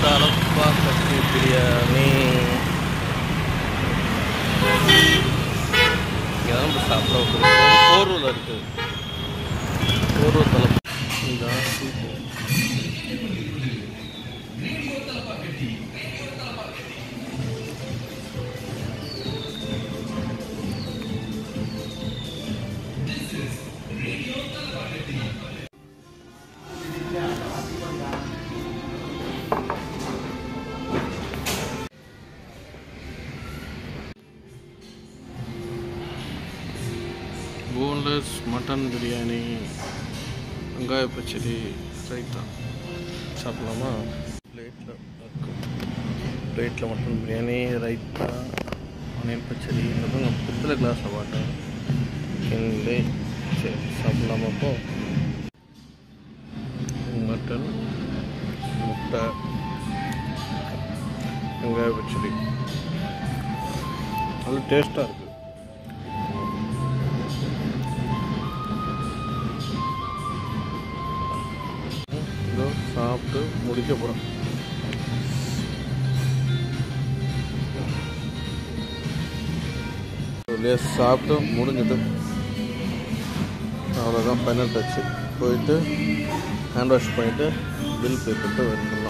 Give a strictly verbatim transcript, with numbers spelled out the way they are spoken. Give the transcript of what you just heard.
தலப்பாக்கட்டி பிரியாணி இங்கே தான் சாப்பிட போரூரில் இருக்குது. போரூர் தலப்பா இதுதான் சூப்பர். போன்லெஸ் மட்டன் பிரியாணி, வெங்காய பச்சடி, ரைத்தா சாப்பிடலாமா? பிளேட்டில் இருக்கும். பிளேட்டில் மட்டன் பிரியாணி, ரைத்தா, ஆனியன் பச்சடி, அப்புறம் பித்தளை கிளாஸ் வாட்டர் கிண்டி. சரி சாப்பிடலாமா? அப்போ மட்டன், முட்டை, வெங்காய பச்சடி நல்ல டேஸ்ட்டாக இருக்குது. சாப்பிட்டு முடிக்க போகிறோம். சாப்பிட்டு முடிஞ்சிட்டு அவ்வளோதான். ஃபைனல் டச்சு போயிட்டு ஹேண்ட் வாஷ் பண்ணிவிட்டு பில் பே பண்ணிட்டு வரணும்.